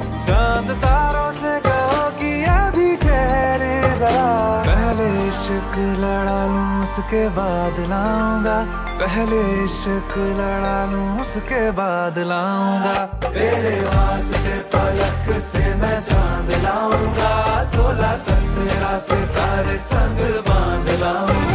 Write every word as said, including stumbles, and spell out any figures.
चांद तारों से कहो कि अभी ठहरे जरा, पहले इश्क लड़ा लूं उसके बाद लाऊंगा, पहले इश्क लड़ा लूं उसके बाद लाऊंगा। तेरे वास्ते फलक से मैं चांद लाऊंगा, सोलह सत्रह सितारे संग बांध लाऊंगा।